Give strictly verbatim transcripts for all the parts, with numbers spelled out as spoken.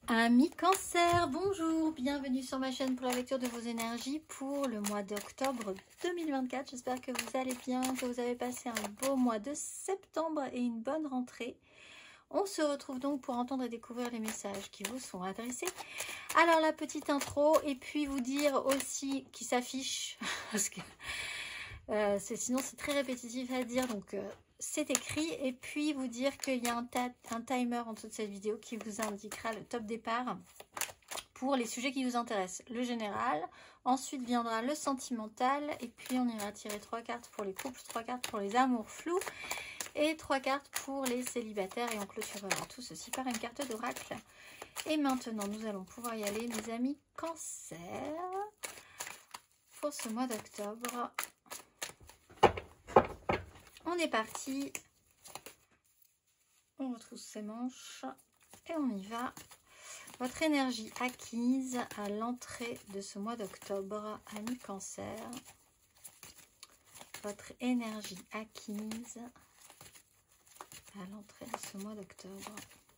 Amis Cancer, bonjour, bienvenue sur ma chaîne pour la lecture de vos énergies pour le mois d'octobre deux mille vingt-quatre. J'espère que vous allez bien, que vous avez passé un beau mois de septembre et une bonne rentrée. On se retrouve donc pour entendre et découvrir les messages qui vous sont adressés. Alors la petite intro et puis vous dire aussi qui s'affiche, parce que euh, sinon c'est très répétitif à dire, donc... Euh, c'est écrit, et puis vous dire qu'il y a un, un timer en dessous de cette vidéo qui vous indiquera le top départ pour les sujets qui vous intéressent. Le général, ensuite viendra le sentimental, et puis on ira tirer trois cartes pour les couples, trois cartes pour les amours flous, et trois cartes pour les célibataires, et on clôturera tout ceci par une carte d'oracle. Et maintenant, nous allons pouvoir y aller, mes amis Cancer, pour ce mois d'octobre. On est parti, on retrousse ses manches et on y va. Votre énergie acquise à l'entrée de ce mois d'octobre, amis Cancer. Votre énergie acquise à l'entrée de ce mois d'octobre.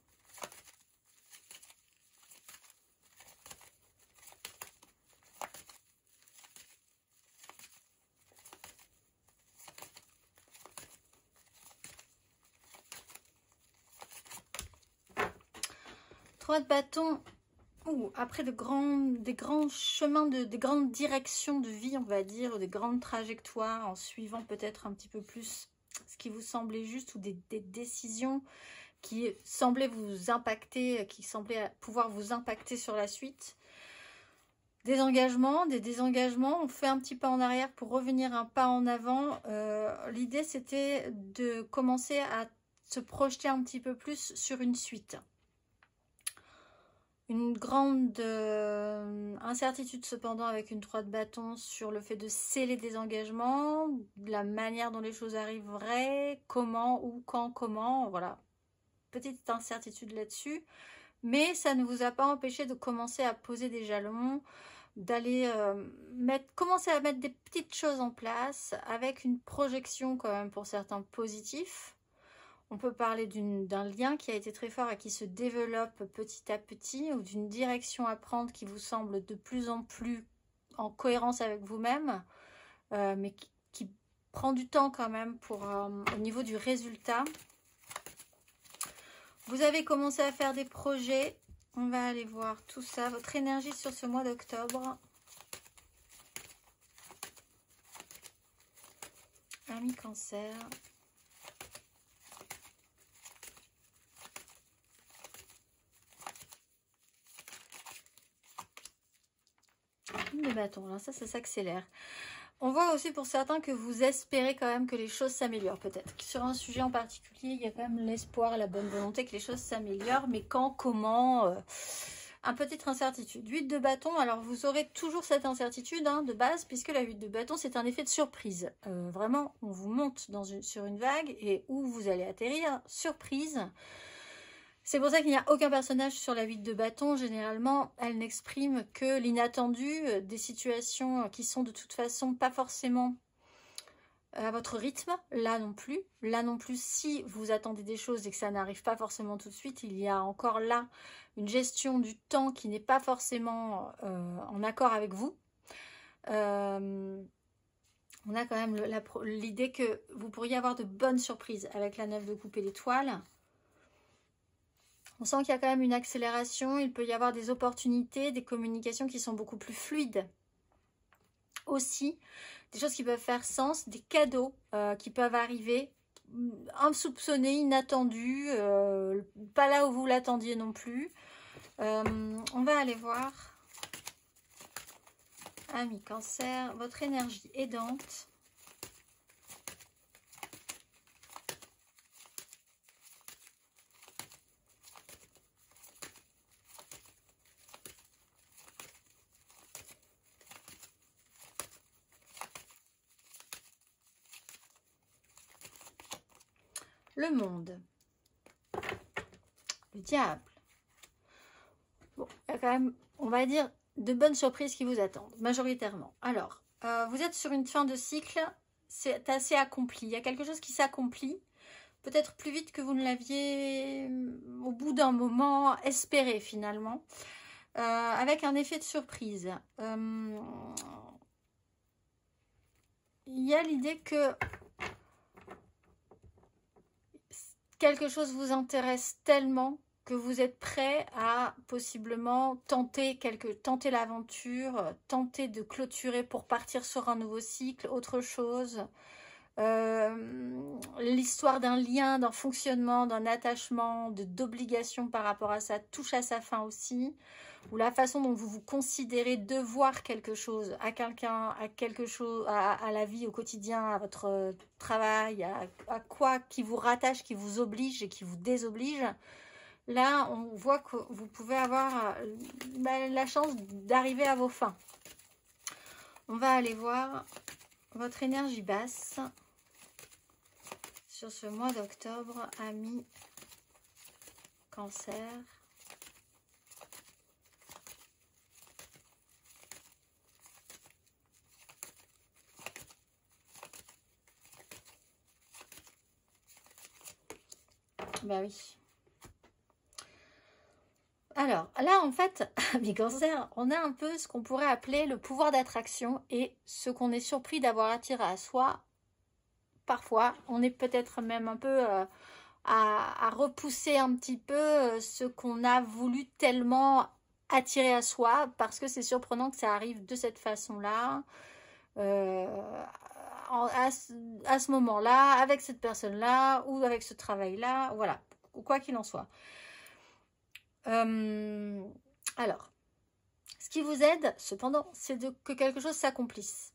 Trois de bâton, ou après de grands, des grands chemins, de, des grandes directions de vie, on va dire, des grandes trajectoires, en suivant peut-être un petit peu plus ce qui vous semblait juste, ou des, des décisions qui semblaient vous impacter, qui semblaient pouvoir vous impacter sur la suite. Des engagements, des désengagements, on fait un petit pas en arrière pour revenir un pas en avant. Euh, l'idée, c'était de commencer à se projeter un petit peu plus sur une suite. Une grande euh, incertitude cependant avec une trois de bâton sur le fait de sceller des engagements, la manière dont les choses arriveraient, comment, où, quand, comment, voilà. Petite incertitude là-dessus, mais ça ne vous a pas empêché de commencer à poser des jalons, d'aller euh, mettre, commencer à mettre des petites choses en place avec une projection quand même pour certains positifs. On peut parler d'un lien qui a été très fort et qui se développe petit à petit, ou d'une direction à prendre qui vous semble de plus en plus en cohérence avec vous-même, euh, mais qui, qui prend du temps quand même pour, euh, au niveau du résultat. Vous avez commencé à faire des projets. On va aller voir tout ça. Votre énergie sur ce mois d'octobre. Amis Cancer. De bâton, là, ça, ça s'accélère. On voit aussi pour certains que vous espérez quand même que les choses s'améliorent, peut-être. Sur un sujet en particulier, il y a quand même l'espoir et la bonne volonté que les choses s'améliorent, mais quand, comment, euh, un petite incertitude. huit de bâton, alors vous aurez toujours cette incertitude hein, de base, puisque la huit de bâton, c'est un effet de surprise. Euh, vraiment, on vous monte dans une, sur une vague, et où vous allez atterrir, surprise. C'est pour ça qu'il n'y a aucun personnage sur la huit de bâton. Généralement, elle n'exprime que l'inattendu, des situations qui sont de toute façon pas forcément à votre rythme. Là non plus. Là non plus, si vous attendez des choses et que ça n'arrive pas forcément tout de suite, il y a encore là une gestion du temps qui n'est pas forcément euh, en accord avec vous. Euh, on a quand même l'idée que vous pourriez avoir de bonnes surprises avec la neuf de coupe et l'étoile. On sent qu'il y a quand même une accélération, il peut y avoir des opportunités, des communications qui sont beaucoup plus fluides. Aussi, des choses qui peuvent faire sens, des cadeaux euh, qui peuvent arriver, insoupçonnés, inattendus, euh, pas là où vous l'attendiez non plus. Euh, on va aller voir, amis Cancer, votre énergie aidante. Le monde, le diable. Bon, il y a quand même, on va dire, de bonnes surprises qui vous attendent, majoritairement. Alors, euh, vous êtes sur une fin de cycle, c'est assez accompli. Il y a quelque chose qui s'accomplit. peut-être plus vite que vous ne l'aviez au bout d'un moment espéré finalement, euh, avec un effet de surprise. Euh, il y a l'idée que quelque chose vous intéresse tellement que vous êtes prêt à possiblement tenter, quelque, tenter l'aventure, tenter de clôturer pour partir sur un nouveau cycle, autre chose. Euh, l'histoire d'un lien, d'un fonctionnement, d'un attachement, de d'obligation par rapport à ça touche à sa fin aussi, ou la façon dont vous vous considérez devoir quelque chose à quelqu'un, à quelque chose, à, à la vie au quotidien, à votre travail, à, à quoi qui vous rattache, qui vous oblige et qui vous désoblige. Là, on voit que vous pouvez avoir bah, la chance d'arriver à vos fins. On va aller voir votre énergie basse sur ce mois d'octobre, amis Cancer. Ben oui. Alors, là, en fait, amis Cancer, on a un peu ce qu'on pourrait appeler le pouvoir d'attraction et ce qu'on est surpris d'avoir attiré à soi. Parfois, on est peut-être même un peu euh, à, à repousser un petit peu euh, ce qu'on a voulu tellement attirer à soi, parce que c'est surprenant que ça arrive de cette façon-là, euh, à, à ce moment-là, avec cette personne-là, ou avec ce travail-là, voilà, quoi qu'il en soit. Euh, alors, ce qui vous aide, cependant, c'est que quelque chose s'accomplisse.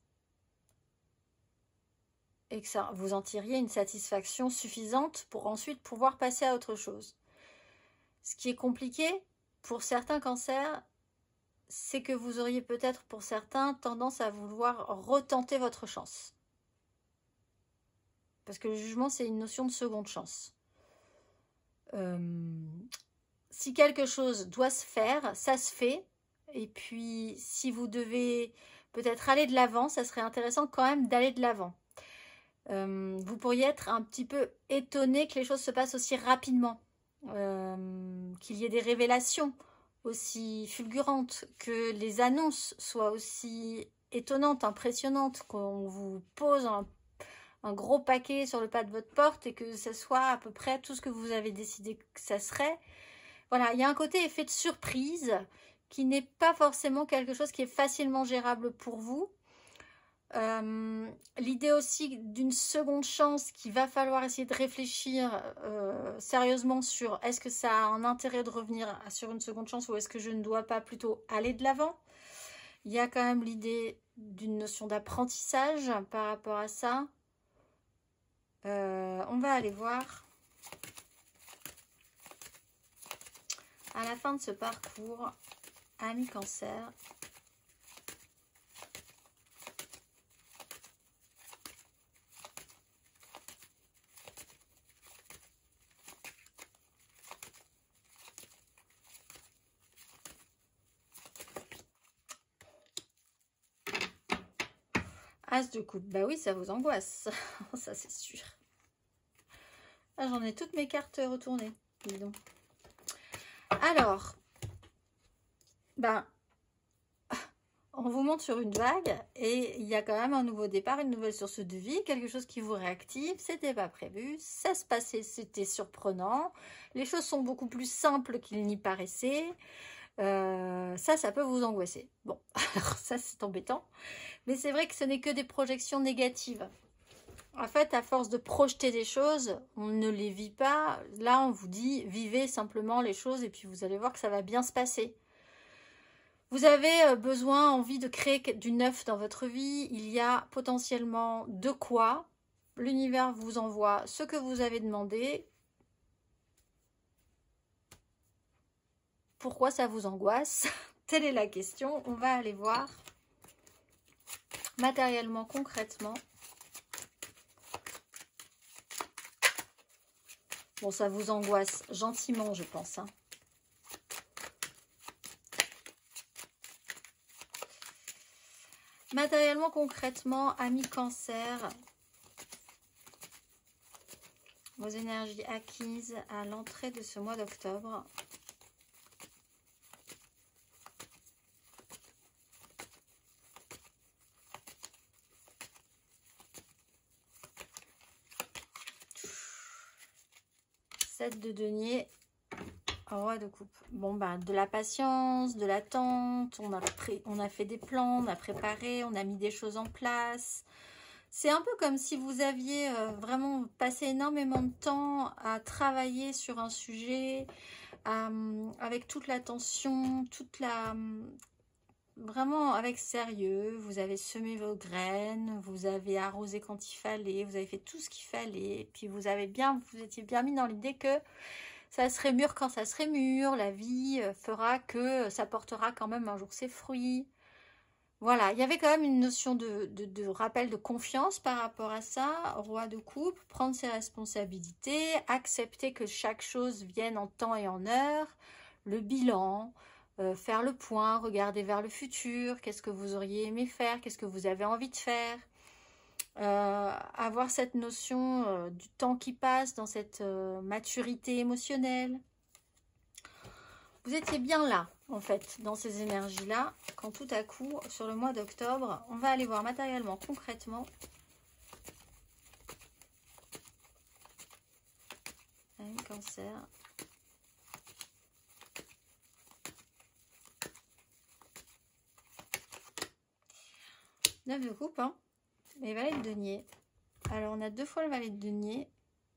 Et que ça, vous en tiriez une satisfaction suffisante pour ensuite pouvoir passer à autre chose. Ce qui est compliqué pour certains cancers, c'est que vous auriez peut-être pour certains tendance à vouloir retenter votre chance. Parce que le jugement, c'est une notion de seconde chance. Euh, si quelque chose doit se faire, ça se fait. Et puis, si vous devez peut-être aller de l'avant, ça serait intéressant quand même d'aller de l'avant. Euh, vous pourriez être un petit peu étonné que les choses se passent aussi rapidement, euh, qu'il y ait des révélations aussi fulgurantes, que les annonces soient aussi étonnantes, impressionnantes, qu'on vous pose un, un gros paquet sur le pas de votre porte et que ce soit à peu près tout ce que vous avez décidé que ça serait. Voilà, il y a un côté effet de surprise qui n'est pas forcément quelque chose qui est facilement gérable pour vous. Euh, l'idée aussi d'une seconde chance qu'il va falloir essayer de réfléchir euh, sérieusement sur est-ce que ça a un intérêt de revenir sur une seconde chance ou est-ce que je ne dois pas plutôt aller de l'avant. Il y a quand même l'idée d'une notion d'apprentissage par rapport à ça. Euh, on va aller voir à la fin de ce parcours, amis Cancer. As de coupe, bah oui, ça vous angoisse, ça c'est sûr. Ah, j'en ai toutes mes cartes retournées, dis donc. Alors, ben, on vous monte sur une vague et il y a quand même un nouveau départ, une nouvelle source de vie, quelque chose qui vous réactive, c'était pas prévu, ça se passait, c'était surprenant, les choses sont beaucoup plus simples qu'il n'y paraissait. Euh, ça, ça peut vous angoisser. Bon, alors ça c'est embêtant. Mais c'est vrai que ce n'est que des projections négatives. En fait, à force de projeter des choses, on ne les vit pas. Là, on vous dit, vivez simplement les choses et puis vous allez voir que ça va bien se passer. Vous avez besoin, envie de créer du neuf dans votre vie. Il y a potentiellement de quoi. L'univers vous envoie ce que vous avez demandé. Pourquoi ça vous angoisse? Telle est la question. On va aller voir matériellement, concrètement. Bon, ça vous angoisse gentiment, je pense. Hein. Matériellement, concrètement, amis Cancer, vos énergies acquises à l'entrée de ce mois d'octobre. sept de denier, roi de coupe. Bon, bah, de la patience, de l'attente, on a, pré... on a fait des plans, on a préparé, on a mis des choses en place. C'est un peu comme si vous aviez euh, vraiment passé énormément de temps à travailler sur un sujet, euh, avec toute l'attention, toute la... Vraiment avec sérieux. Vous avez semé vos graines, vous avez arrosé quand il fallait, vous avez fait tout ce qu'il fallait. Et puis vous avez bien, vous étiez bien mis dans l'idée que ça serait mûr quand ça serait mûr. La vie fera que ça portera quand même un jour ses fruits. Voilà, il y avait quand même une notion de, de, de rappel de confiance par rapport à ça. Roi de coupe, prendre ses responsabilités, accepter que chaque chose vienne en temps et en heure, le bilan, euh, faire le point, regarder vers le futur, qu'est-ce que vous auriez aimé faire, qu'est-ce que vous avez envie de faire. Euh, avoir cette notion euh, du temps qui passe dans cette euh, maturité émotionnelle. Vous étiez bien là, en fait, dans ces énergies-là, quand tout à coup, sur le mois d'octobre, on va aller voir matériellement, concrètement. Un cancer. neuf de coupe, hein. Les valets de denier. Alors, on a deux fois le valet de denier.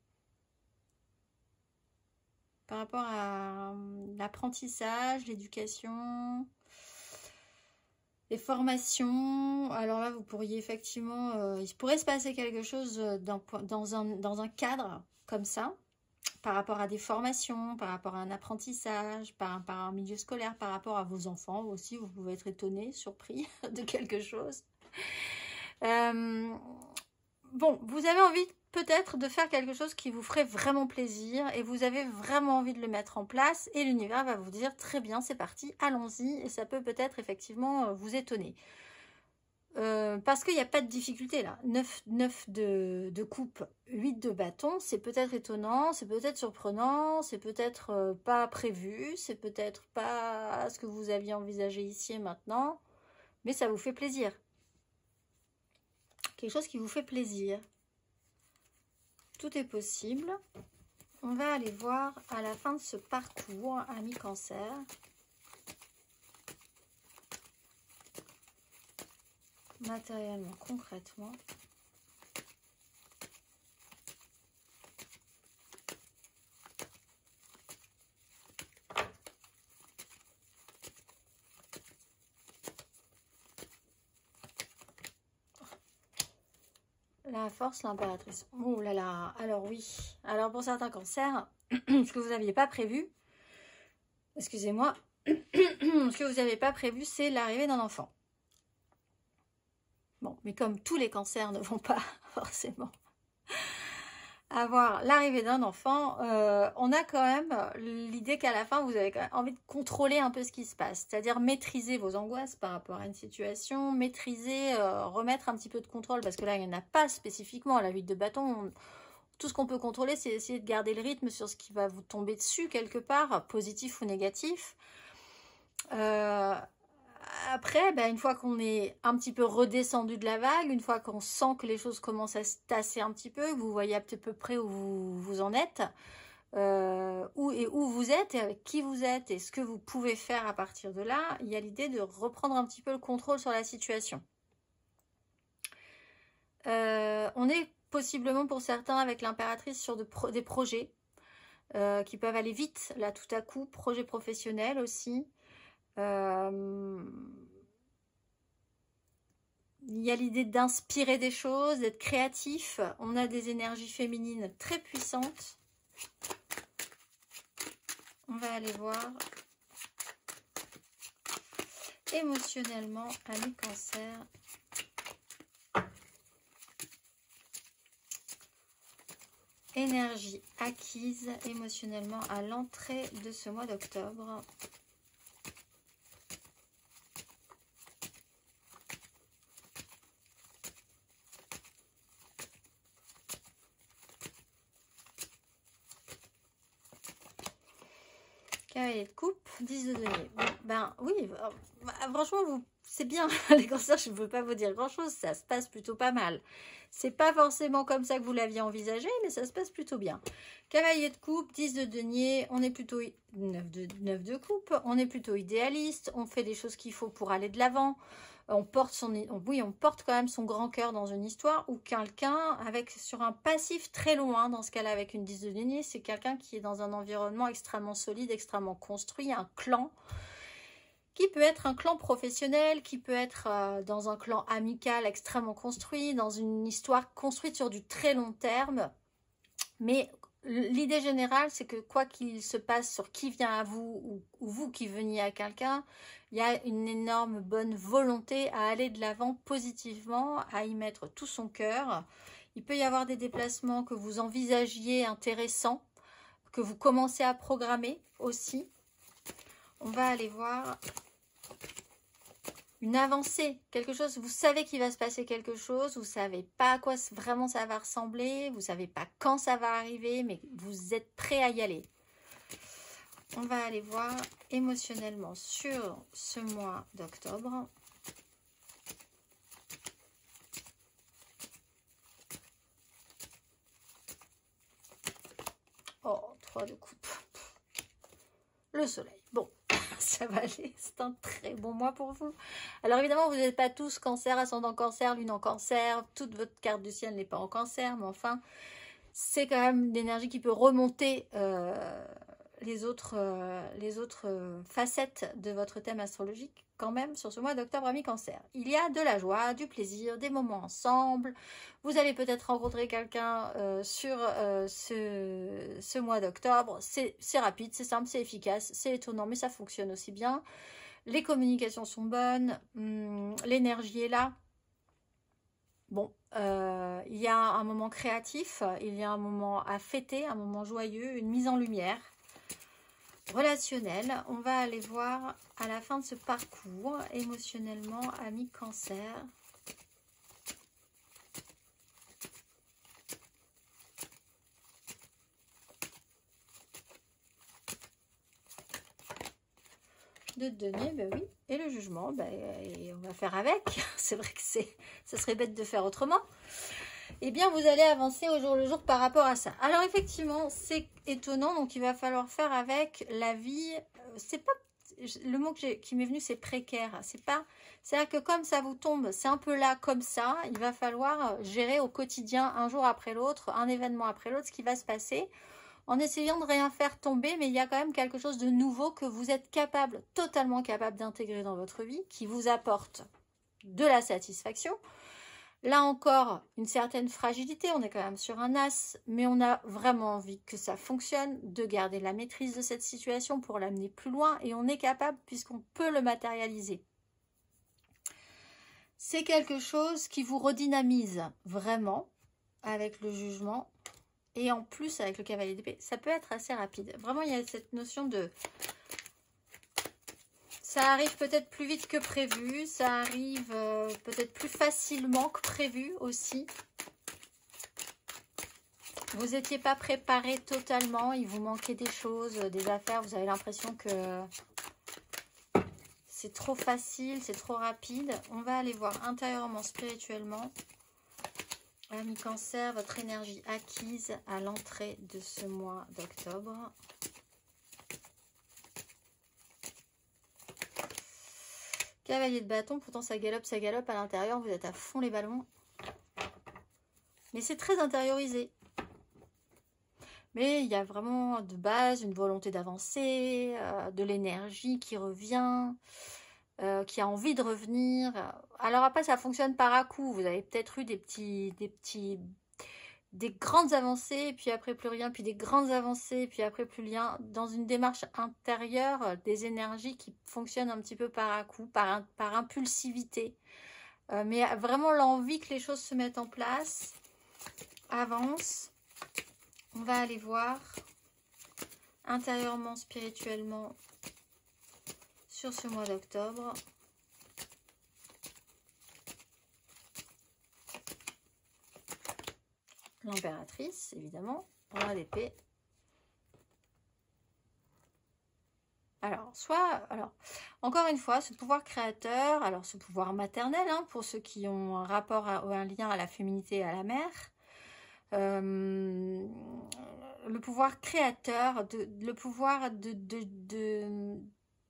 Par rapport à l'apprentissage, l'éducation, les formations. Alors là, vous pourriez effectivement... Euh, il pourrait se passer quelque chose dans, dans, un, dans un cadre comme ça, par rapport à des formations, par rapport à un apprentissage, par, par un milieu scolaire, par rapport à vos enfants aussi. Vous pouvez être étonné, surpris de quelque chose. Euh, bon, vous avez envie peut-être de faire quelque chose qui vous ferait vraiment plaisir et vous avez vraiment envie de le mettre en place et l'univers va vous dire très bien, c'est parti, allons-y, et ça peut peut-être effectivement vous étonner. Euh, parce qu'il n'y a pas de difficulté là. neuf, neuf de, de coupe, huit de bâton, c'est peut-être étonnant, c'est peut-être surprenant, c'est peut-être euh, pas prévu, c'est peut-être pas ce que vous aviez envisagé ici et maintenant, mais ça vous fait plaisir. Quelque chose qui vous fait plaisir. Tout est possible. On va aller voir à la fin de ce parcours, ami cancer. Matériellement, concrètement. La force, l'impératrice. Oh là là, alors oui. Alors pour certains cancers, ce que vous n'aviez pas prévu, excusez-moi, ce que vous n'avez pas prévu, c'est l'arrivée d'un enfant. Bon, mais comme tous les cancers ne vont pas forcément avoir l'arrivée d'un enfant, euh, on a quand même l'idée qu'à la fin, vous avez quand même envie de contrôler un peu ce qui se passe. C'est-à-dire maîtriser vos angoisses par rapport à une situation, maîtriser, euh, remettre un petit peu de contrôle, parce que là, il n'y en a pas spécifiquement à la huit de bâton. On, tout ce qu'on peut contrôler, c'est essayer de garder le rythme sur ce qui va vous tomber dessus quelque part, positif ou négatif. Euh, Après, ben, une fois qu'on est un petit peu redescendu de la vague, une fois qu'on sent que les choses commencent à se tasser un petit peu, que vous voyez à peu près où vous, vous en êtes, euh, où, et où vous êtes, et avec qui vous êtes, et ce que vous pouvez faire à partir de là, il y a l'idée de reprendre un petit peu le contrôle sur la situation. Euh, on est possiblement pour certains avec l'impératrice sur de pro des projets euh, qui peuvent aller vite, là tout à coup, projets professionnels aussi. Euh, il y a l'idée d'inspirer des choses, d'être créatif. On a des énergies féminines très puissantes. On va aller voir émotionnellement, ami cancer. Énergie acquise émotionnellement à l'entrée de ce mois d'octobre. Cavalier de coupe, dix de denier. Bon, ben oui, bah, franchement, vous, c'est bien. Les cancers, je ne peux pas vous dire grand-chose. Ça se passe plutôt pas mal. C'est pas forcément comme ça que vous l'aviez envisagé, mais ça se passe plutôt bien. Cavalier de coupe, dix de denier. On est plutôt neuf de, neuf de coupe. On est plutôt idéaliste. On fait des choses qu'il faut pour aller de l'avant. On porte son, oui, on porte quand même son grand cœur dans une histoire ou quelqu'un avec sur un passif très loin. Dans ce cas-là, avec une dix de denier, c'est quelqu'un qui est dans un environnement extrêmement solide, extrêmement construit, un clan qui peut être un clan professionnel, qui peut être euh, dans un clan amical extrêmement construit, dans une histoire construite sur du très long terme. Mais l'idée générale, c'est que quoi qu'il se passe sur qui vient à vous ou, ou vous qui veniez à quelqu'un, il y a une énorme bonne volonté à aller de l'avant positivement, à y mettre tout son cœur. Il peut y avoir des déplacements que vous envisagiez intéressants, que vous commencez à programmer aussi. On va aller voir une avancée, quelque chose, vous savez qu'il va se passer quelque chose, vous ne savez pas à quoi vraiment ça va ressembler, vous ne savez pas quand ça va arriver, mais vous êtes prêt à y aller. On va aller voir émotionnellement sur ce mois d'octobre. Oh, trois de coupe. Le soleil. Bon, ça va aller. C'est un très bon mois pour vous. Alors évidemment, vous n'êtes pas tous cancer, ascendant cancer, lune en cancer. Toute votre carte du ciel n'est pas en cancer, mais enfin, c'est quand même l'énergie qui peut remonter euh, les autres, euh, les autres euh, facettes de votre thème astrologique quand même sur ce mois d'octobre à mi-cancer. Il y a de la joie, du plaisir, des moments ensemble. Vous allez peut-être rencontrer quelqu'un euh, sur euh, ce, ce mois d'octobre. C'est rapide, c'est simple, c'est efficace, c'est étonnant, mais ça fonctionne aussi bien. Les communications sont bonnes, hum, l'énergie est là. Bon, euh, il y a un moment créatif, il y a un moment à fêter, un moment joyeux, une mise en lumière relationnelle. On va aller voir à la fin de ce parcours, émotionnellement, à mi-cancer. De donner, ben oui, et le jugement, ben, et on va faire avec. C'est vrai que c'est, ça serait bête de faire autrement. Eh bien, vous allez avancer au jour le jour par rapport à ça. Alors, effectivement, c'est étonnant, donc il va falloir faire avec la vie. C'est pas le mot que qui m'est venu, c'est précaire. C'est pas, c'est-à-dire que comme ça vous tombe, c'est un peu là comme ça. Il va falloir gérer au quotidien, un jour après l'autre, un événement après l'autre, ce qui va se passer, en essayant de rien faire tomber, mais il y a quand même quelque chose de nouveau que vous êtes capable, totalement capable d'intégrer dans votre vie, qui vous apporte de la satisfaction. Là encore, une certaine fragilité, on est quand même sur un as, mais on a vraiment envie que ça fonctionne, de garder la maîtrise de cette situation pour l'amener plus loin, et on est capable puisqu'on peut le matérialiser. C'est quelque chose qui vous redynamise vraiment avec le jugement. Et en plus, avec le cavalier d'épée, ça peut être assez rapide. Vraiment, il y a cette notion de... Ça arrive peut-être plus vite que prévu. Ça arrive euh, peut-être plus facilement que prévu aussi. Vous n'étiez pas préparé totalement. Il vous manquait des choses, des affaires. Vous avez l'impression que c'est trop facile, c'est trop rapide. On va aller voir intérieurement, spirituellement. Ami Cancer, votre énergie acquise à l'entrée de ce mois d'octobre. Cavalier de bâton, pourtant ça galope, ça galope à l'intérieur, vous êtes à fond les ballons. Mais c'est très intériorisé. Mais il y a vraiment de base une volonté d'avancer, euh, de l'énergie qui revient, euh, qui a envie de revenir. Alors après, ça fonctionne par à coup. Vous avez peut-être eu des petits, des petits, des grandes avancées, puis après plus rien, puis des grandes avancées, puis après plus rien. Dans une démarche intérieure, des énergies qui fonctionnent un petit peu par à coup, par, par impulsivité. Euh, mais vraiment l'envie que les choses se mettent en place, avance. On va aller voir intérieurement, spirituellement, sur ce mois d'octobre. L'impératrice, évidemment, roi d'épée. Alors, soit, alors, encore une fois, ce pouvoir créateur, alors ce pouvoir maternel, hein, pour ceux qui ont un rapport à, ou un lien à la féminité et à la mère, euh, le pouvoir créateur, de, le pouvoir de, de, de,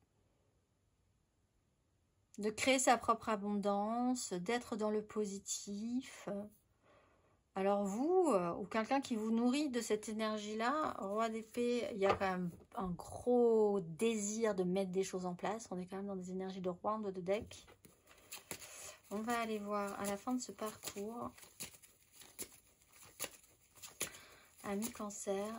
de créer sa propre abondance, d'être dans le positif. Alors vous, euh, ou quelqu'un qui vous nourrit de cette énergie-là, roi d'épée, il y a quand même un gros désir de mettre des choses en place. On est quand même dans des énergies de roi, de deck. On va aller voir à la fin de ce parcours. Ami Cancer.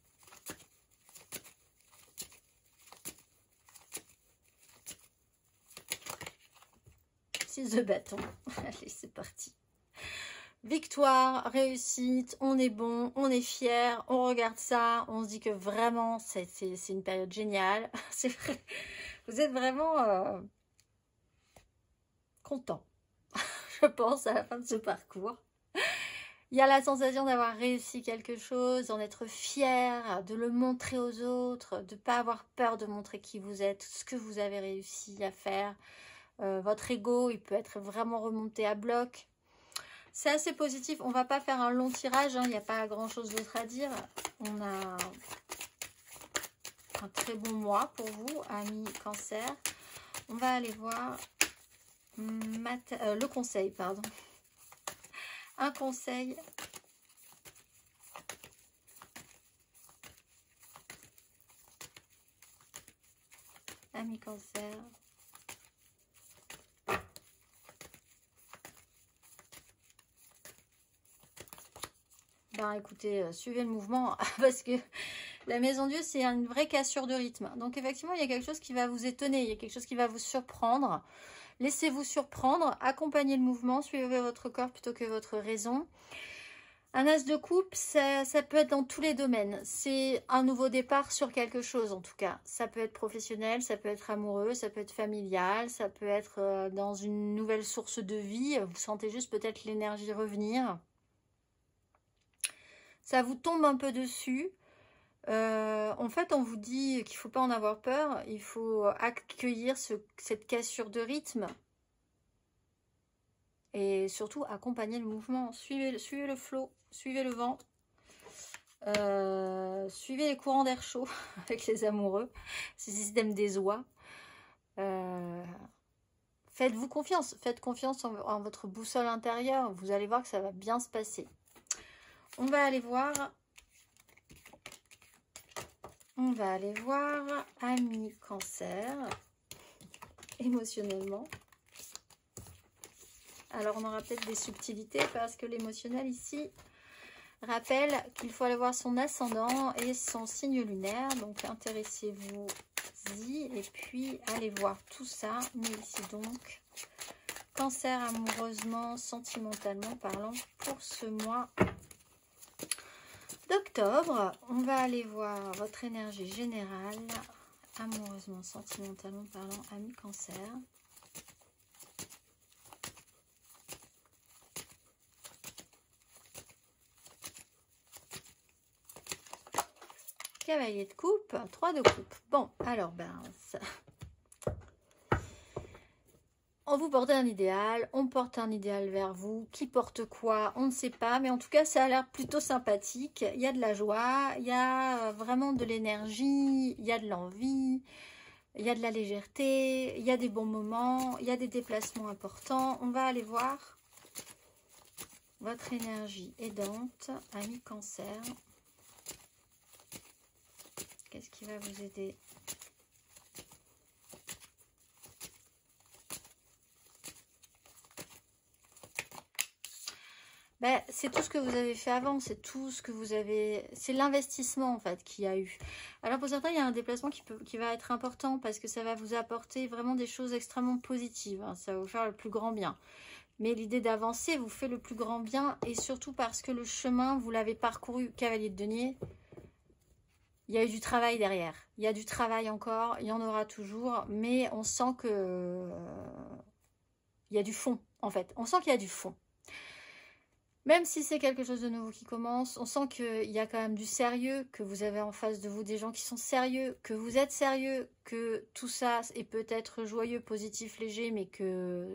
six de bâton. Allez, c'est parti. Victoire, réussite, on est bon, on est fier, on regarde ça, on se dit que vraiment c'est une période géniale. C'est vrai, vous êtes vraiment euh, content, je pense, à la fin de ce parcours. Il y a la sensation d'avoir réussi quelque chose, d'en être fier, de le montrer aux autres, de ne pas avoir peur de montrer qui vous êtes, ce que vous avez réussi à faire. Euh, votre ego, il peut être vraiment remonté à bloc. C'est assez positif. On va pas faire un long tirage. Hein. Il n'y a pas grand chose d'autre à dire. On a un très bon mois pour vous, amis Cancer. On va aller voir euh, le conseil, pardon. Un conseil. Amis Cancer. Ben écoutez, euh, suivez le mouvement parce que la Maison Dieu, c'est une vraie cassure de rythme. Donc effectivement, il y a quelque chose qui va vous étonner, il y a quelque chose qui va vous surprendre. Laissez-vous surprendre, accompagnez le mouvement, suivez votre corps plutôt que votre raison. Un as de coupe, ça, ça peut être dans tous les domaines. C'est un nouveau départ sur quelque chose en tout cas. Ça peut être professionnel, ça peut être amoureux, ça peut être familial, ça peut être euh, dans une nouvelle source de vie. Vous sentez juste peut-être l'énergie revenir. Ça vous tombe un peu dessus. Euh, en fait, on vous dit qu'il ne faut pas en avoir peur. Il faut accueillir ce, cette cassure de rythme. Et surtout, accompagner le mouvement. Suivez, suivez le flot, suivez le vent. Euh, suivez les courants d'air chaud avec les amoureux. Ce système des oies. Euh, Faites-vous confiance. Faites confiance en, en votre boussole intérieure. Vous allez voir que ça va bien se passer. On va aller voir, on va aller voir, ami Cancer, émotionnellement. Alors, on aura peut-être des subtilités parce que l'émotionnel ici rappelle qu'il faut aller voir son ascendant et son signe lunaire. Donc, intéressez-vous-y et puis allez voir tout ça. Mais ici donc, Cancer amoureusement, sentimentalement parlant pour ce mois d'octobre. On va aller voir votre énergie générale, amoureusement, sentimentalement parlant, ami Cancer. Cavalier de coupe, trois de coupe. Bon, alors, ben, ça... on vous porte un idéal, on porte un idéal vers vous. Qui porte quoi, on ne sait pas. Mais en tout cas, ça a l'air plutôt sympathique. Il y a de la joie, il y a vraiment de l'énergie, il y a de l'envie, il y a de la légèreté, il y a des bons moments, il y a des déplacements importants. On va aller voir votre énergie aidante, ami Cancer. Qu'est-ce qui va vous aider ? Ben, c'est tout ce que vous avez fait avant, c'est tout ce que vous avez... C'est l'investissement en fait qu'il y a eu. Alors pour certains, il y a un déplacement qui, peut, qui va être important parce que ça va vous apporter vraiment des choses extrêmement positives. Hein, ça va vous faire le plus grand bien. Mais l'idée d'avancer vous fait le plus grand bien et surtout parce que le chemin, vous l'avez parcouru, cavalier de denier. Il y a eu du travail derrière. Il y a du travail encore, il y en aura toujours, mais on sent que... Euh, il y a du fond en fait. On sent qu'il y a du fond. Même si c'est quelque chose de nouveau qui commence, on sent qu'il y a quand même du sérieux, que vous avez en face de vous des gens qui sont sérieux, que vous êtes sérieux, que tout ça est peut-être joyeux, positif, léger, mais que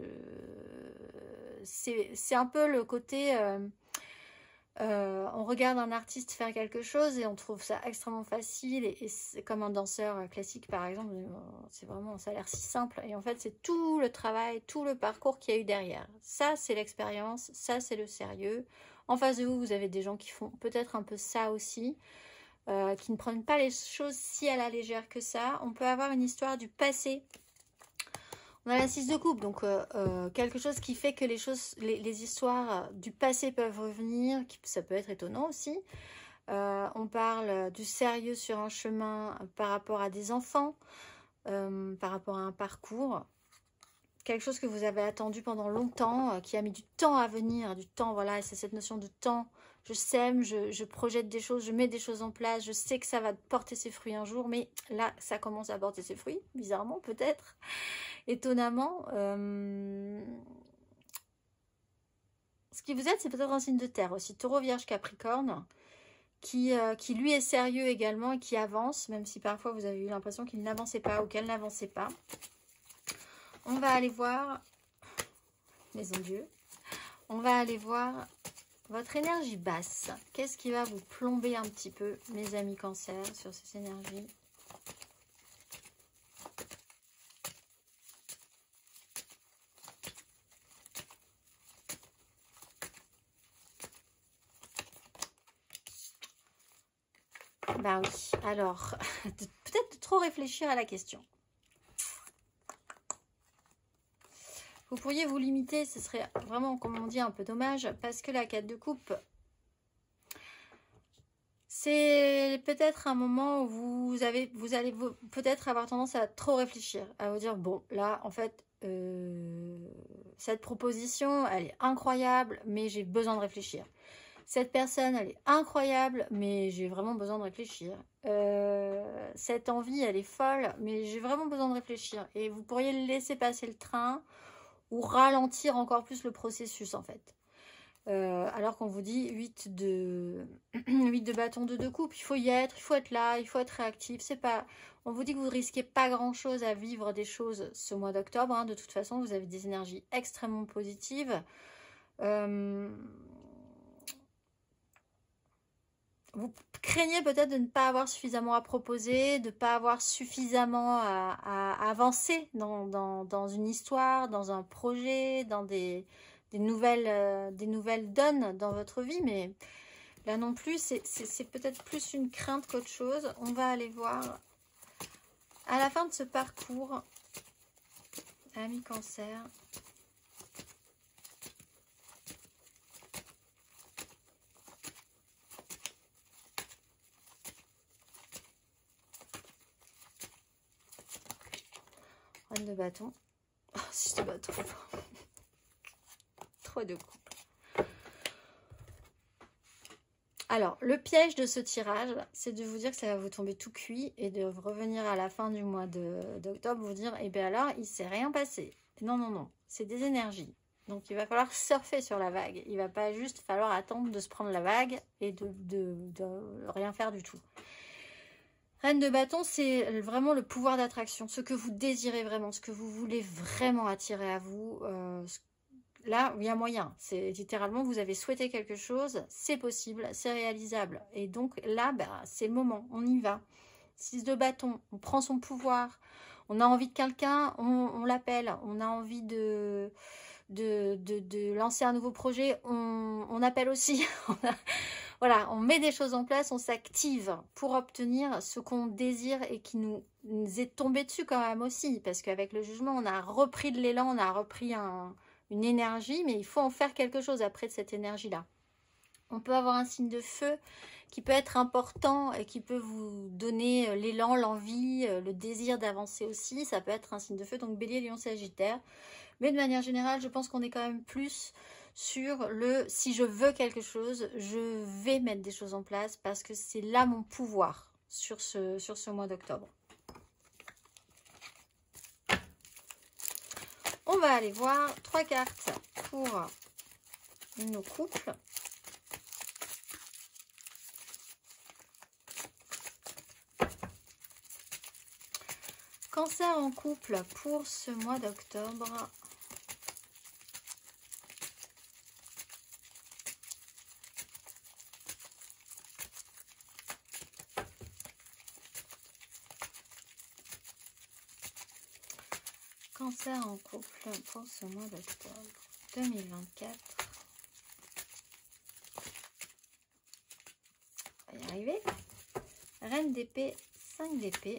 c'est un peu le côté... Euh, euh, on regarde un artiste faire quelque chose et on trouve ça extrêmement facile, et, et c'est comme un danseur classique par exemple, c'est vraiment, ça a l'air si simple, et en fait c'est tout le travail, tout le parcours qu'il y a eu derrière. Ça c'est l'expérience, ça c'est le sérieux. En face de vous, vous avez des gens qui font peut-être un peu ça aussi, euh, qui ne prennent pas les choses si à la légère que ça. On peut avoir une histoire du passé. On a la six de coupe, donc euh, euh, quelque chose qui fait que les choses, les, les histoires du passé peuvent revenir, qui, ça peut être étonnant aussi. Euh, on parle du sérieux sur un chemin par rapport à des enfants, euh, par rapport à un parcours. Quelque chose que vous avez attendu pendant longtemps, euh, qui a mis du temps à venir, du temps, voilà, et c'est cette notion de temps. Je sème, je, je projette des choses, je mets des choses en place, je sais que ça va porter ses fruits un jour, mais là, ça commence à porter ses fruits, bizarrement peut-être. Étonnamment, euh... ce qui vous aide, c'est peut-être un signe de terre aussi, Taureau, Vierge, Capricorne, qui, euh, qui lui est sérieux également et qui avance, même si parfois vous avez eu l'impression qu'il n'avançait pas ou qu'elle n'avançait pas. On va aller voir, maison Dieu, on va aller voir votre énergie basse. Qu'est-ce qui va vous plomber un petit peu, mes amis Cancer, sur ces énergies ? Bah oui, alors, peut-être de trop réfléchir à la question. Vous pourriez vous limiter, ce serait vraiment, comme on dit, un peu dommage, parce que la quatre de coupe, c'est peut-être un moment où vous, avez, vous allez peut-être avoir tendance à trop réfléchir, à vous dire, bon, là, en fait, euh, cette proposition, elle est incroyable, mais j'ai besoin de réfléchir. Cette personne, elle est incroyable, mais j'ai vraiment besoin de réfléchir. Euh, cette envie, elle est folle, mais j'ai vraiment besoin de réfléchir. Et vous pourriez laisser passer le train ou ralentir encore plus le processus, en fait. Euh, alors qu'on vous dit huit de, huit de bâton, deux de coupe, il faut y être, il faut être là, il faut être réactif. C'est pas, on vous dit que vous ne risquez pas grand-chose à vivre des choses ce mois d'octobre. Hein. De toute façon, vous avez des énergies extrêmement positives. Euh... Vous craignez peut-être de ne pas avoir suffisamment à proposer, de ne pas avoir suffisamment à, à avancer dans, dans, dans une histoire, dans un projet, dans des, des, nouvelles, euh, des nouvelles donnes dans votre vie. Mais là non plus, c'est peut-être plus une crainte qu'autre chose. On va aller voir à la fin de ce parcours, amis Cancer. Reine de bâton. Oh, si je te bats trop. Trop de coupe. Alors, le piège de ce tirage, c'est de vous dire que ça va vous tomber tout cuit et de revenir à la fin du mois d'octobre, vous dire, eh bien alors, il ne s'est rien passé. Non, non, non, c'est des énergies. Donc, il va falloir surfer sur la vague. Il ne va pas juste falloir attendre de se prendre la vague et de, de, de rien faire du tout. Reine de bâton, c'est vraiment le pouvoir d'attraction, ce que vous désirez vraiment, ce que vous voulez vraiment attirer à vous. Euh, là, il y a moyen. C'est littéralement, vous avez souhaité quelque chose, c'est possible, c'est réalisable. Et donc là, bah, c'est le moment, on y va. Six de bâton, on prend son pouvoir, on a envie de quelqu'un, on, on l'appelle, on a envie de, de, de, de lancer un nouveau projet, on, on appelle aussi. on a, Voilà, on met des choses en place, on s'active pour obtenir ce qu'on désire et qui nous, nous est tombé dessus quand même aussi. Parce qu'avec le jugement, on a repris de l'élan, on a repris un, une énergie, mais il faut en faire quelque chose après de cette énergie-là. On peut avoir un signe de feu qui peut être important et qui peut vous donner l'élan, l'envie, le désir d'avancer aussi. Ça peut être un signe de feu, donc Bélier, Lion, Sagittaire. Mais de manière générale, je pense qu'on est quand même plus sur le si je veux quelque chose, je vais mettre des choses en place parce que c'est là mon pouvoir sur ce, sur ce mois d'octobre. On va aller voir trois cartes pour nos couples. Cancer en couple pour ce mois d'octobre. Cancer en couple pour ce mois d'octobre deux mille vingt-quatre. On va y arriver. Reine d'épée, cinq d'épée.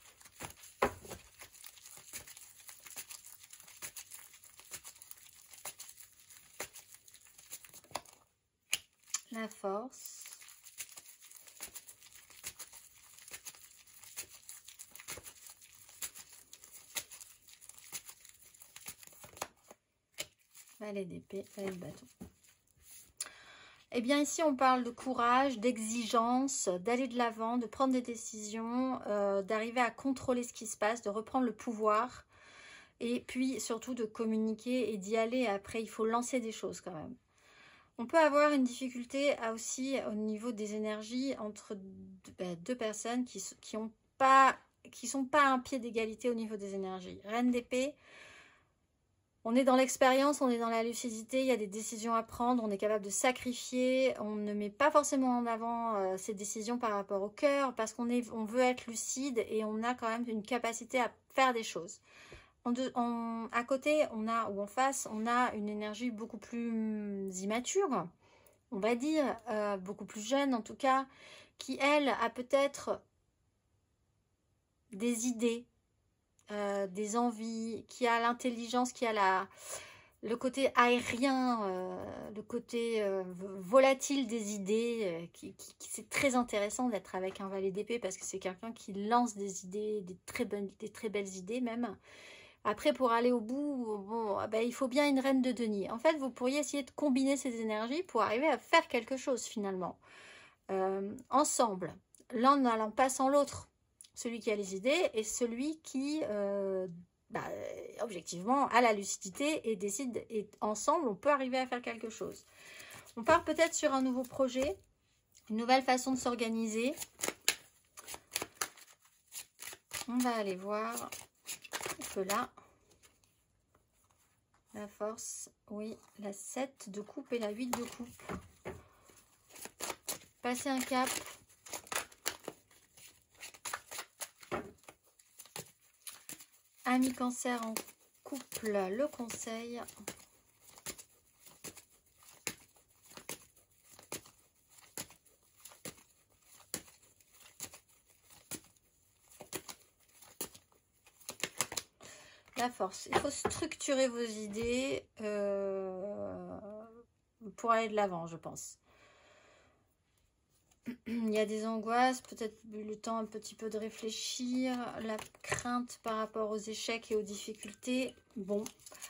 La force. Valet d'épée, valet de bâton. Eh bien ici on parle de courage, d'exigence, d'aller de l'avant, de prendre des décisions, euh, d'arriver à contrôler ce qui se passe, de reprendre le pouvoir et puis surtout de communiquer et d'y aller. Après il faut lancer des choses quand même. On peut avoir une difficulté aussi au niveau des énergies entre deux, bah, deux personnes qui qui ont pas qui sont pas à un pied d'égalité au niveau des énergies. Reine d'épée. On est dans l'expérience, on est dans la lucidité, il y a des décisions à prendre, on est capable de sacrifier, on ne met pas forcément en avant euh, ces décisions par rapport au cœur parce qu'on est, on veut être lucide et on a quand même une capacité à faire des choses. En de, en, à côté, on a, ou en face, on a une énergie beaucoup plus immature, on va dire, euh, beaucoup plus jeune en tout cas, qui elle a peut-être des idées, Euh, des envies, qui a l'intelligence, qui a la, le côté aérien, euh, le côté euh, volatile des idées, euh, qui, qui, qui c'est très intéressant d'être avec un valet d'épée parce que c'est quelqu'un qui lance des idées, des très, bonnes, des très belles idées même. Après, pour aller au bout, bon, ben, il faut bien une reine de denier. En fait, vous pourriez essayer de combiner ces énergies pour arriver à faire quelque chose finalement. Euh, ensemble, l'un n'allant pas sans l'autre. Celui qui a les idées et celui qui, euh, bah, objectivement, a la lucidité et décide. Et ensemble, on peut arriver à faire quelque chose. On part peut-être sur un nouveau projet, une nouvelle façon de s'organiser. On va aller voir un peu là. La force, oui, la sept de coupe et la huit de coupe. Passer un cap. Ami cancer en couple, le conseil. La force. Il faut structurer vos idées euh, pour aller de l'avant, je pense. Il y a des angoisses, peut-être le temps un petit peu de réfléchir, la crainte par rapport aux échecs et aux difficultés. Bon,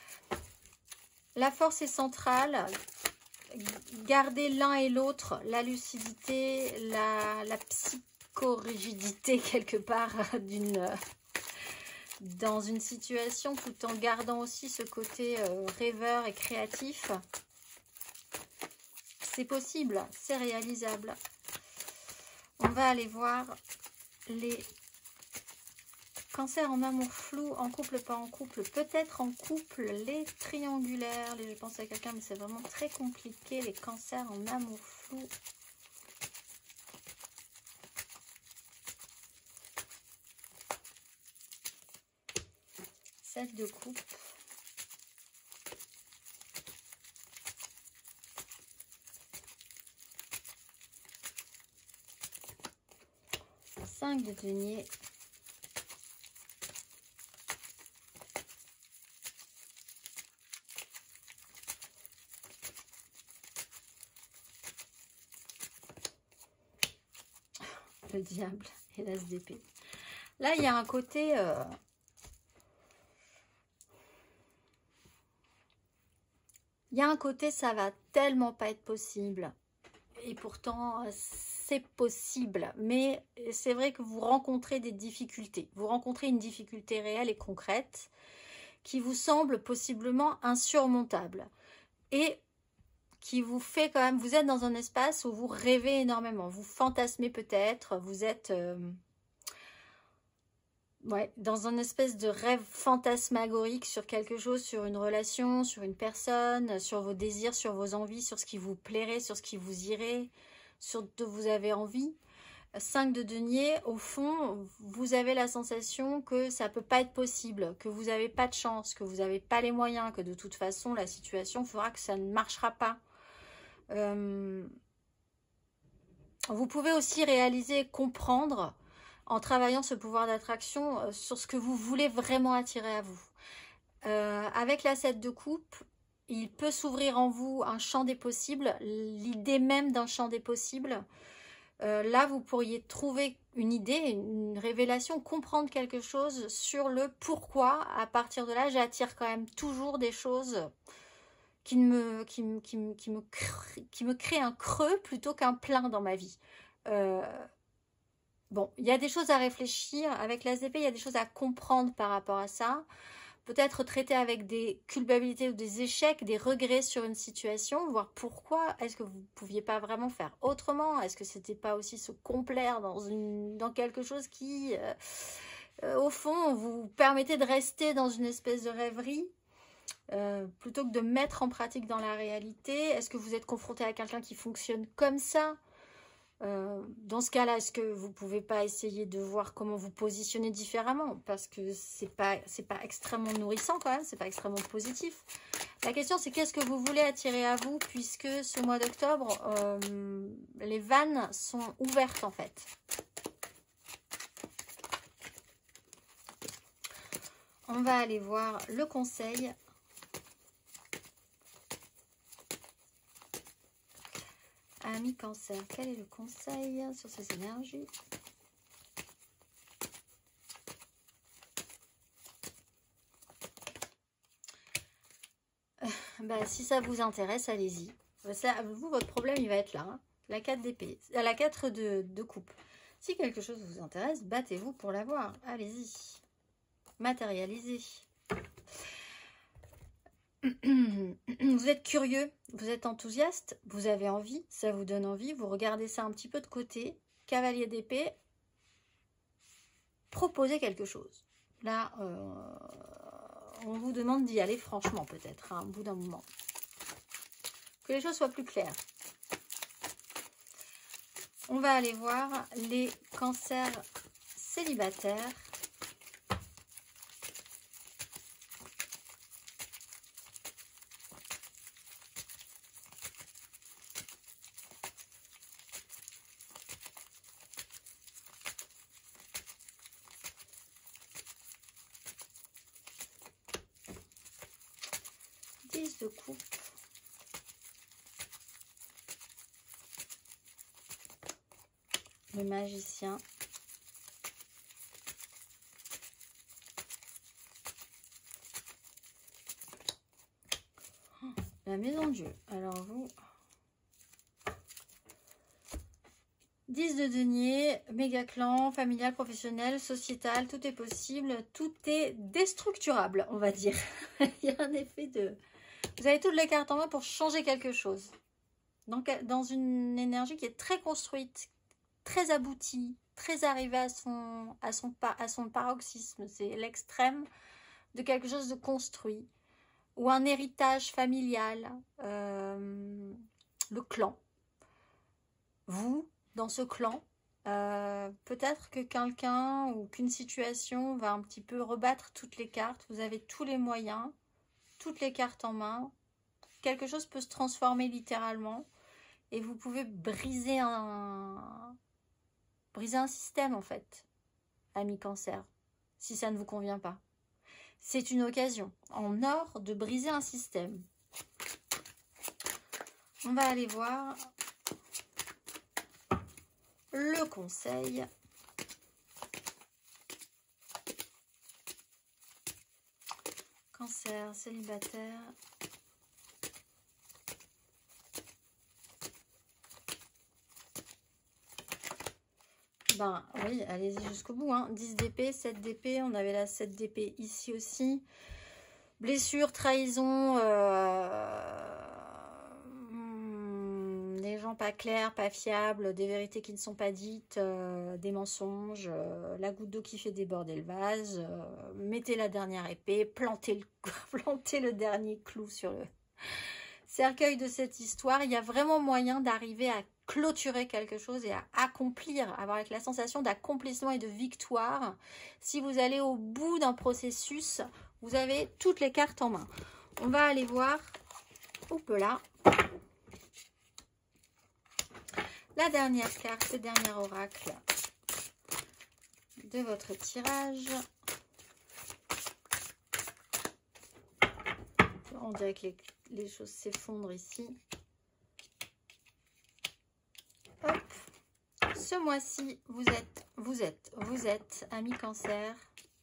la force est centrale. Gardez l'un et l'autre, la lucidité, la, la psychorigidité quelque part d'une dans une situation, tout en gardant aussi ce côté euh, rêveur et créatif. C'est possible, c'est réalisable. On va aller voir les cancers en amour flou, en couple, pas en couple, peut-être en couple, les triangulaires. Les, je pense à quelqu'un, mais c'est vraiment très compliqué, les cancers en amour flou. sept de coupe. cinq de denier. Le diable et l'as d'épée. Là, il y a un côté... Euh, il y a un côté, ça va tellement pas être possible. Et pourtant, c'est possible. Mais c'est vrai que vous rencontrez des difficultés. Vous rencontrez une difficulté réelle et concrète qui vous semble possiblement insurmontable. Et qui vous fait quand même... Vous êtes dans un espace où vous rêvez énormément. Vous fantasmez peut-être. Vous êtes... Euh, Ouais, dans une espèce de rêve fantasmagorique sur quelque chose, sur une relation, sur une personne, sur vos désirs, sur vos envies, sur ce qui vous plairait, sur ce qui vous irait, sur ce dont vous avez envie. cinq de denier, au fond, vous avez la sensation que ça ne peut pas être possible, que vous n'avez pas de chance, que vous n'avez pas les moyens, que de toute façon, la situation fera que ça ne marchera pas. Euh, vous pouvez aussi réaliser, comprendre, en travaillant ce pouvoir d'attraction euh, sur ce que vous voulez vraiment attirer à vous. Euh, avec la sept de coupe, il peut s'ouvrir en vous un champ des possibles, l'idée même d'un champ des possibles. Euh, là, vous pourriez trouver une idée, une révélation, comprendre quelque chose sur le pourquoi. À partir de là, j'attire quand même toujours des choses qui me, qui, me, qui, me, qui, me, qui me créent un creux plutôt qu'un plein dans ma vie. Euh, bon, il y a des choses à réfléchir. Avec l'As d'épée, il y a des choses à comprendre par rapport à ça. Peut-être traiter avec des culpabilités ou des échecs, des regrets sur une situation, voir pourquoi est-ce que vous ne pouviez pas vraiment faire autrement, est-ce que c'était pas aussi se complaire dans, une, dans quelque chose qui, euh, euh, au fond, vous permettait de rester dans une espèce de rêverie, euh, plutôt que de mettre en pratique dans la réalité. Est-ce que vous êtes confronté à quelqu'un qui fonctionne comme ça ? Euh, dans ce cas-là, est-ce que vous ne pouvez pas essayer de voir comment vous positionner différemment? Parce que c'est pas, c'est pas extrêmement nourrissant quand même, c'est pas extrêmement positif. La question, c'est qu'est-ce que vous voulez attirer à vous, puisque ce mois d'octobre, euh, les vannes sont ouvertes en fait. On va aller voir le conseil. Ami Cancer, quel est le conseil sur ces énergies? euh, bah, Si ça vous intéresse, allez-y. Vous, votre problème, il va être là. Hein. La quatre d'épée, la quatre de, de coupe. Si quelque chose vous intéresse, battez-vous pour l'avoir. Allez-y. Matérialisez. Vous êtes curieux, vous êtes enthousiaste, vous avez envie, ça vous donne envie, vous regardez ça un petit peu de côté. Cavalier d'épée, proposez quelque chose. Là, euh, on vous demande d'y aller franchement peut-être, hein, au bout d'un moment. Que les choses soient plus claires. On va aller voir les cancers célibataires. De coupe. Le magicien. Oh, la maison de Dieu. Alors vous. dix de denier, méga clan, familial, professionnel, sociétal, tout est possible, tout est déstructurable, on va dire. Il y a un effet de... Vous avez toutes les cartes en main pour changer quelque chose. Donc, dans une énergie qui est très construite, très aboutie, très arrivée à son, à son, à son paroxysme. C'est l'extrême de quelque chose de construit. Ou un héritage familial. Euh, le clan. Vous, dans ce clan, euh, peut-être que quelqu'un ou qu'une situation va un petit peu rebattre toutes les cartes. Vous avez tous les moyens. Toutes les cartes en main, quelque chose peut se transformer littéralement et vous pouvez briser un, briser un système en fait, ami Cancer, si ça ne vous convient pas. C'est une occasion en or de briser un système. On va aller voir le conseil. Cancer, célibataire. Ben oui, allez-y jusqu'au bout. Hein. dix d'épée, sept d'épée. On avait la sept d'épée ici aussi. Blessure, trahison, euh... des gens pas clairs, pas fiables, des vérités qui ne sont pas dites, euh, des mensonges, euh, la goutte d'eau qui fait déborder le vase, euh, mettez la dernière épée, plantez le, plantez le dernier clou sur le cercueil de cette histoire. Il y a vraiment moyen d'arriver à clôturer quelque chose et à accomplir, avoir avec la sensation d'accomplissement et de victoire. Si vous allez au bout d'un processus, vous avez toutes les cartes en main. On va aller voir, hop là, la dernière carte, le dernier oracle de votre tirage. On dirait que les, les choses s'effondrent ici. Hop. Ce mois-ci, vous êtes, vous êtes, vous êtes, ami Cancer.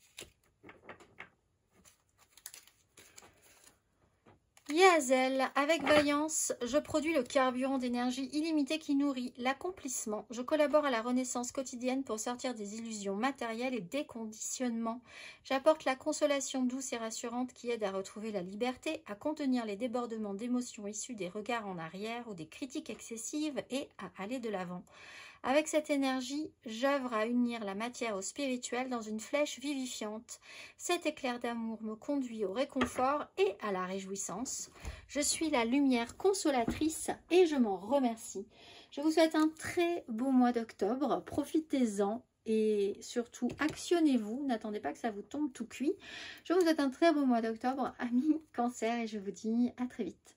Yazel, avec vaillance, je produis le carburant d'énergie illimitée qui nourrit l'accomplissement. Je collabore à la renaissance quotidienne pour sortir des illusions matérielles et des conditionnements. J'apporte la consolation douce et rassurante qui aide à retrouver la liberté, à contenir les débordements d'émotions issus des regards en arrière ou des critiques excessives et à aller de l'avant. Avec cette énergie, j'œuvre à unir la matière au spirituel dans une flèche vivifiante. Cet éclair d'amour me conduit au réconfort et à la réjouissance. Je suis la lumière consolatrice et je m'en remercie. Je vous souhaite un très beau mois d'octobre. Profitez-en et surtout actionnez-vous. N'attendez pas que ça vous tombe tout cuit. Je vous souhaite un très beau mois d'octobre, amis Cancer, et je vous dis à très vite.